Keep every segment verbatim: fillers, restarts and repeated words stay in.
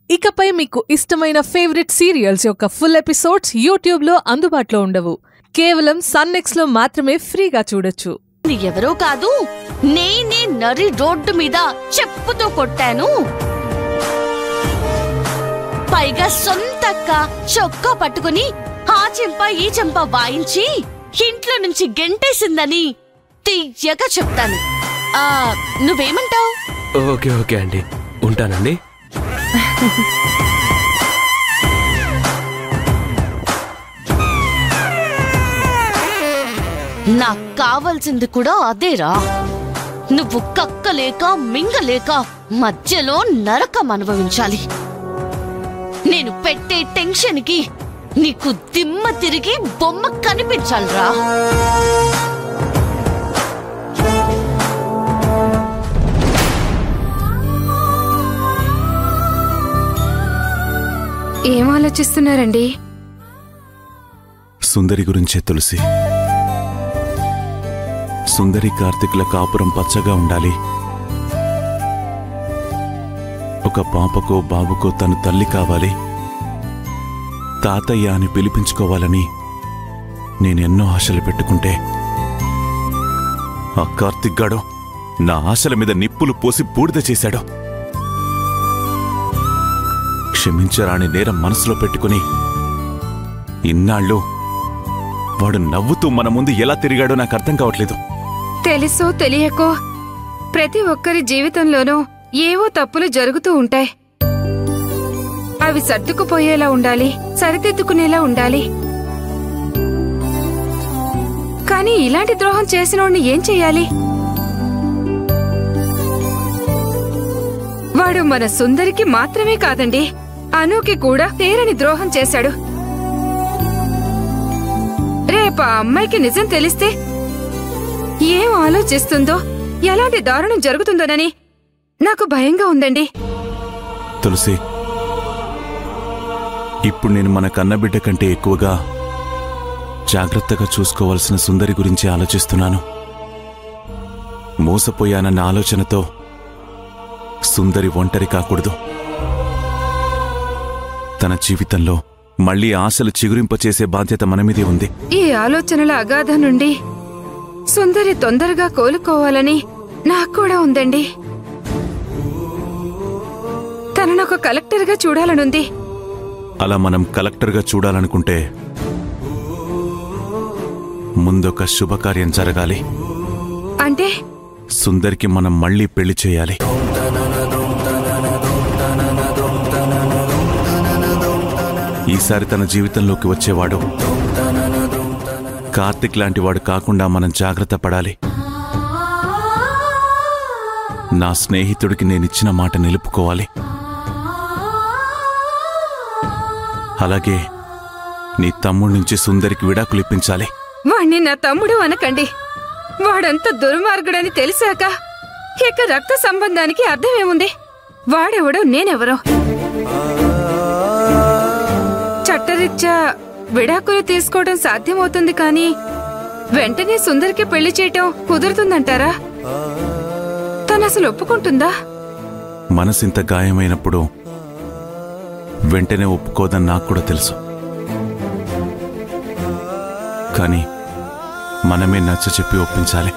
ఇకపై మీకు ఇష్టమైన ఫేవరెట్ సీరియల్స్ యొక్క ఫుల్ ఎపిసోడ్స్ యూట్యూబ్లో అందుబాటులో ఉండవు. కేవలం సన్నెక్స్ లో మాత్రమే ఫ్రీగా చూడొచ్చు. ఎవరో కాదు, నేనే నరి రోడ్డు మీద చెప్పుతో కొట్టాను. పైగా సొంతక్క చొక్కా పట్టుకుని ఆ చెంప ఈ చెంప వాయించి ఇంట్లో నుంచి గెంటేసిందని తీయగా చెప్తాను. ఆ నువ్వేమంటావు? ఓకే ఓకే అండి, ఉంటానండి. నాకు కావాల్సింది కూడా అదేరా. నువ్వు కక్కలేక మింగలేక మధ్యలో నరకం అనుభవించాలి. నేను పెట్టే టెన్షన్ కి నీకు దిమ్మ తిరిగి బొమ్మ కనిపించాలిరా. ఏం ఆలోచిస్తున్నారండి? సుందరి గురించే తులసి. సుందరి కార్తిక్ల కాపురం పచ్చగా ఉండాలి. ఒక పాపకో బాబుకో తను తల్లి కావాలి. తాతయ్య అని పిలిపించుకోవాలని నేనెన్నో ఆశలు పెట్టుకుంటే ఆ కార్తిక్ గాడు నా ఆశల మీద నిప్పులు పోసి బూడిద చేశాడు. క్షమించరాని నేరం మనసులో పెట్టుకుని ఇన్నాళ్ళు వాడు నవ్వుతూ మన ముందు ఎలా తిరిగాడో నాకు అర్థం కావట్లేదు. తెలుసో తెలియకో ప్రతి ఒక్కరి జీవితంలోనూ ఏవో తప్పులు జరుగుతూ ఉంటాయి. అవి సర్దుకుపోయేలా ఉండాలి, సరిదిద్దుకునేలా ఉండాలి. కానీ ఇలాంటి ద్రోహం చేసినోడిని ఏం చెయ్యాలి? వాడు మన సుందరికి మాత్రమే కాదండి, అనూకి కూడా తీరని ద్రోహం చేశాడు. రేపు ఆ అమ్మాయికి నిజం తెలిస్తే ఏం ఆలోచిస్తుందో, ఎలాంటి దారుణం జరుగుతుందోనని నాకు భయంగా ఉందండి. తులసి, ఇప్పుడు నేను మన కన్నబిడ్డ కంటే ఎక్కువగా జాగ్రత్తగా చూసుకోవాల్సిన సుందరి గురించి ఆలోచిస్తున్నాను. మోసపోయానన్న ఆలోచనతో సుందరి ఒంటరి కాకూడదు. తన జీవితంలో మళ్లీ ఆశలు చిగురింపచేసే బాధ్యత మనమీదే ఉంది. ఈ ఆలోచనల అగాధం నుండి సుందరి తొందరగా కోలుకోవాలని నాకు కూడా ఉందండి. తననొక కలెక్టర్గా చూడాలనుంది. అలా మనం కలెక్టర్గా చూడాలనుకుంటే ముందొక శుభకార్యం జరగాలి. అంటే సుందరికి మనం మళ్లీ పెళ్లి చేయాలి. ఈసారి తన జీవితంలోకి వచ్చేవాడు కార్తిక్ లాంటివాడు కాకుండా మనం జాగ్రత్త పడాలి. నా స్నేహితుడికి నేనిచ్చిన మాట నిలుపుకోవాలి. అలాగే నీ తమ్ముడి నుంచి సుందరికి విడాకులు ఇప్పించాలి. వాణ్ణి నా తమ్ముడు అనకండి. వాడంత దుర్మార్గుడని తెలిసాక ఇక రక్త సంబంధానికి అర్థమేముంది? వాడెవడో నేనెవరో. చట్టరీత్యా విడాకులు తీసుకోవడం సాధ్యమవుతుంది, కానీ వెంటనే సుందరికి పెళ్లి చేయటం కుదురుతుందంటారా? తనసలు ఒప్పుకుంటుందా? మనసింత గాయమైనప్పుడు వెంటనే ఒప్పుకోదని నాకు కూడా తెలుసు. కానీ మనమే నచ్చ చెప్పి ఒప్పించాలి.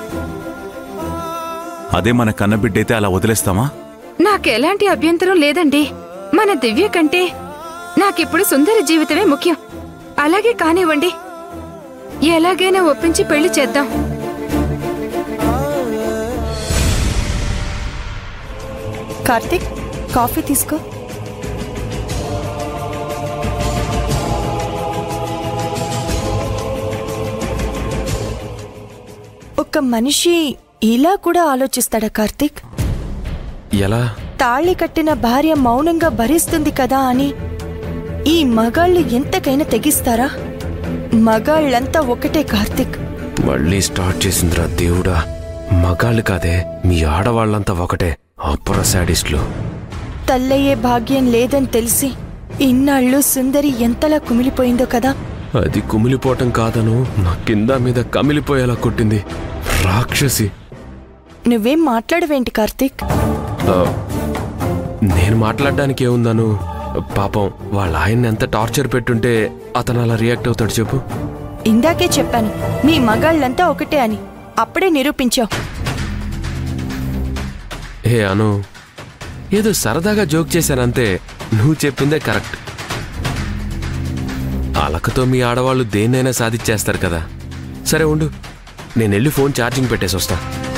అదే మన కన్నబిడ్డైతే అలా వదిలేస్తామా? నాకెలాంటి అభ్యంతరం లేదండి. మన దివ్య కంటే నాకిప్పుడు సుందరి జీవితమే ముఖ్యం. అలాగే కానివ్వండి. ఎలాగైనా ఒప్పించి పెళ్లి చేద్దాం. కార్తిక్, కాఫీ తీసుకో. ఒక మనిషి ఇలా కూడా ఆలోచిస్తాడా కార్తిక్? ఎలా? తాళి కట్టిన భార్య మౌనంగా భరిస్తుంది కదా అని ఈ మగాళ్ళు ఎంతకైనా తెగిస్తారా? మగాళ్ళంతా ఒకటే కార్తిక్. మళ్ళీ స్టార్ట్ చేసిందిరా దేవుడా. మగాళ్ళు కాదే, మీ ఆడవాళ్ళంతా ఒకటే. అప్పుర శాడిస్టులు. తల్లయ్యే భాగ్యం లేదని తెలిసి ఇన్నాళ్ళు సుందరి ఎంతలా కుమిలిపోయిందో కదా. అది కుమిలిపోవటం కాదను, నా కింద మీద కమిలిపోయేలా కొట్టింది. రాక్షసి. నువ్వేం మాట్లాడవేంటి కార్తిక్? నేను మాట్లాడడానికి ఏముందను? పాపం వాళ్ళ ఆయన్ని ఎంత టార్చర్ పెట్టుంటే అతను అలా రియాక్ట్ అవుతాడు చెప్పు. ఇందాకే చెప్పాను మీ మగాళ్ళంతా ఒకటే అని, అప్పుడే నిరూపించావు. హే అను, ఏదో సరదాగా జోక్ చేశానంతే. నువ్వు చెప్పిందే కరెక్ట్. అలకతో మీ ఆడవాళ్ళు దేన్నైనా సాధించేస్తారు కదా. సరే ఉండు, నేను వెళ్ళి ఫోన్ ఛార్జింగ్ పెట్టేసి వస్తా.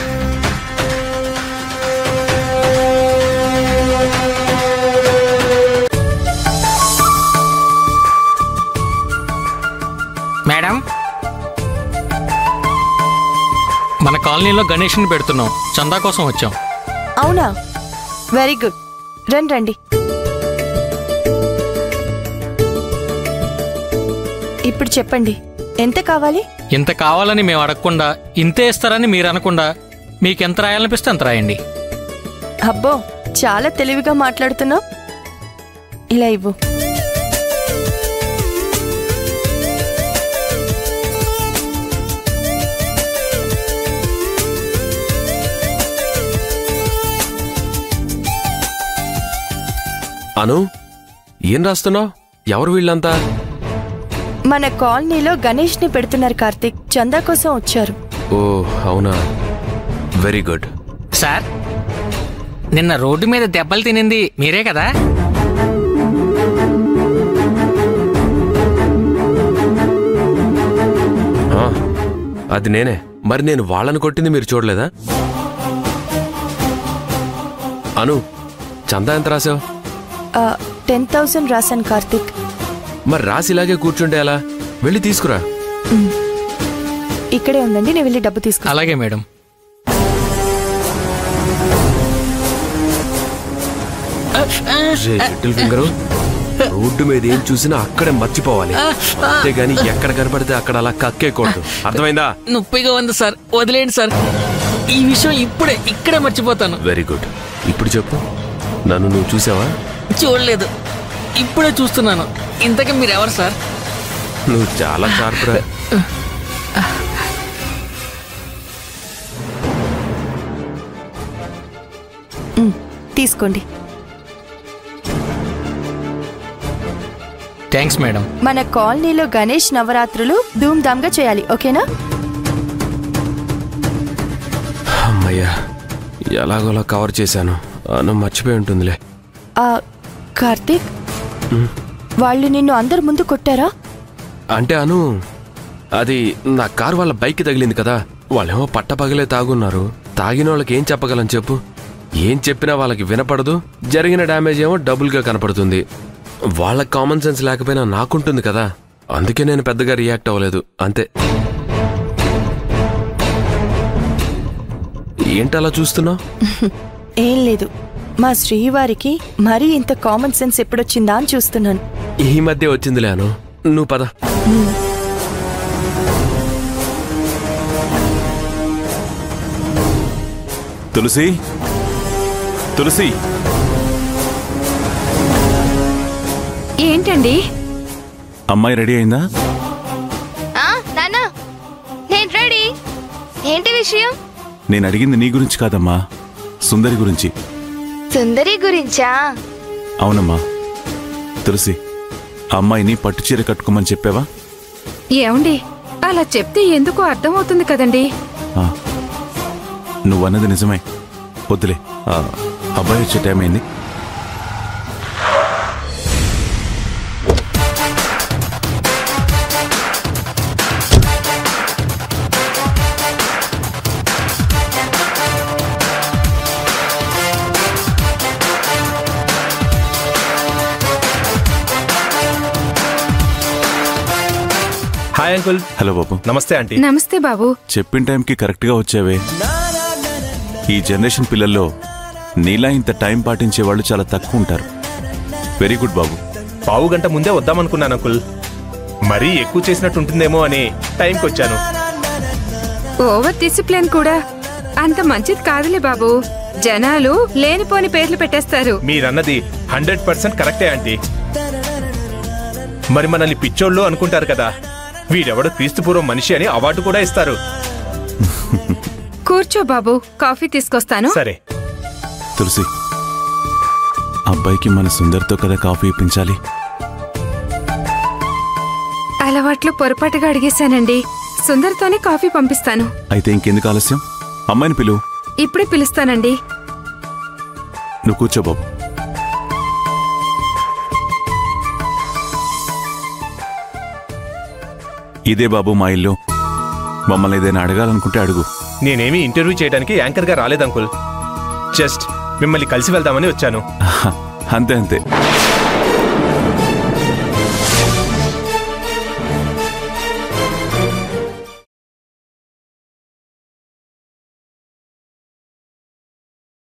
మేడం, మన కాలనీలో గణేష్ని పెడుతున్నాం, చందా కోసం వచ్చాం. అవునా, వెరీ గుడ్. రండి రండి. ఇప్పుడు చెప్పండి, ఎంత కావాలి? ఇంత కావాలని మేము అడగకుండా ఇంతే ఇస్తారని మీరు అనకుండా మీకెంత రాయాలనిపిస్తే అంత రాయండి. అబ్బో, చాలా తెలివిగా మాట్లాడుతున్నావు. ఇలా ఇవ్వు. అను, ఏం రాస్తున్నావు? ఎవరు వీళ్ళంతా? మన కాలనీలో గణేష్ ని పెడుతున్నారు కార్తీక్, చందా కోసం వచ్చారు. ఓ అవునా, వెరీ గుడ్. సార్, నిన్న రోడ్డు మీద దెబ్బలు తినింది మీరే కదా? అది నేనే. మరి నేను వాళ్ళని కొట్టింది మీరు చూడలేదా? అను, చందా ఎంత రాసావు? టెన్ థౌసండ్ రాశాను కార్తీక్. మరి రాసి ఇలాగే కూర్చుంటే ఎలా? వెళ్ళి తీసుకురా. ఇక్కడే ఉందండి, నేను వెళ్ళి డబ్బు తీసుకురా. అలాగే మేడం. లిటిల్ ఫింగరు, రోడ్డు మీద ఏం చూసినా అక్కడే మర్చిపోవాలి, అంతేగాని ఎక్కడ కనపడితే అక్కడ అలా కక్కేకూడదు. అర్థమైందా? నొప్పిగా ఉంది సార్, వదిలేండి సార్. ఈ విషయం ఇప్పుడే ఇక్కడే మర్చిపోతాను. Very good. ఇప్పుడు చెప్పు, నన్ను నువ్వు చూసావా? చూడలేదు, ఇప్పుడే చూస్తున్నాను. ఇంతకీ మీరెవరు సార్? నువ్వు చాలా షార్ప్రా. తీసుకోండి. Thanks madam. మన కాలనీలో గణేష్ నవరాత్రులు ధూమ్ధామ్గా చేయాలి, ఓకేనా? అమ్మయ్యా, ఎలాగోలా కవర్ చేశాను. అను మర్చిపోయి ఉంటుందిలే. కార్తీక్, వాళ్ళు నిన్ను అందరి ముందు కొట్టారా? అంటే అను, అది నా కారు వాళ్ళ బైక్కి తగిలింది కదా. వాళ్ళేమో పట్టపగలే తాగున్నారు. తాగిన వాళ్ళకి ఏం చెప్పగలను చెప్పు? ఏం చెప్పినా వాళ్ళకి వినపడదు. జరిగిన డ్యామేజ్ ఏమో డబుల్గా కనపడుతుంది. వాళ్ళకి కామన్ సెన్స్ లేకపోయినా నాకుంటుంది కదా. అందుకే నేను పెద్దగా రియాక్ట్ అవ్వలేదు, అంతే. ఏంటలా చూస్తున్నావు? ఏం లేదు, మా శ్రీవారికి మరీ ఇంత కామన్ సెన్స్ ఎప్పుడొచ్చిందా అని చూస్తున్నాను. ఈ మధ్య వచ్చిందిలే అను, నువ్వు పద. తులసి, తులసి. ఏంటండి? అమ్మాయి రెడీ అయిందా? నానా, నేను రెడీ. ఏంటి విషయం? నేను అడిగింది నీ గురించి కాదమ్మా, సుందరి గురించి. సుందరి గురించా? అవునమ్మా. తులసి, ఆ అమ్మాయిని పట్టుచీర కట్టుకోమని చెప్పావా? ఏమండి, అలా చెప్తే ఎందుకో అర్థమవుతుంది కదండి. నువ్వన్నది నిజమే. వద్దులే, అబ్బాయి వచ్చే టైం అయింది. Hi uncle. హలో బాబు. నమస్తే ఆంటీ. నమస్తే బాబు. చెప్పిన టైంకి కరెక్ట్ గా వచ్చావే. ఈ జనరేషన్ పిల్లల్లో నీలా ఇంత టైం పాటించే వాళ్ళు చాలా తక్కువ ఉంటారు. వెరీ గుడ్ బాబు. పావు గంట ముందే వద్దామనుకున్నాను అంకుల్, మరీ ఎక్కువ చేసినట్టు ఉంటుందేమో అని టైంకి వచ్చాను. ఓవర్ డిసిప్లిన్ కూడా అంత మంచిది కాదులే బాబు. జనాలు లేనిపోని పేర్లు పెట్టేస్తారు. మీరన్నది హండ్రెడ్ పర్సెంట్ కరెక్టే ఆంటీ. మరి మనల్ని పిచ్చోళ్ళు అనుకుంటారు కదా. వీడెవడో క్రీస్తుపూర్వం మనిషి అని అవార్డు కూడా ఇస్తారు. కూర్చో బాబు, కాఫీ తీసుకొస్తాను. సరే. తులసి, అబ్బాయికి మన సుందర్తో కదా కాఫీ ఇప్పించాలి. అలవాట్లు పొరపాటుగా అడిగేశానండి. సుందర్తోనే కాఫీ పంపిస్తాను. అయితే ఇంకెందుకు ఆలస్యం, అమ్మాయిని పిలువు. ఇప్పుడే పిలుస్తానండి. నువ్వు కూర్చో బాబు. ఇదే బాబు మా ఇల్లు. మమ్మల్ని ఏదైనా అడగాలనుకుంటే అడుగు. నేనేమి ఇంటర్వ్యూ చేయడానికి యాంకర్ గా రాలేదు అంకుల్. జస్ట్ మిమ్మల్ని కలిసి వెళ్దామని వచ్చాను. అంతే అంతే.